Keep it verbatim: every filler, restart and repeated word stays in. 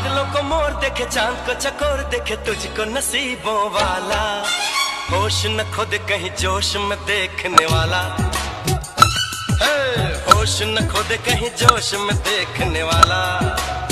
बादलों को मोर देखे, चांद को चकोर देखे, तुझको नसीबों वाला। होश न खुद कहीं जोश में देखने वाला, होश न खुद कहीं जोश में देखने वाला।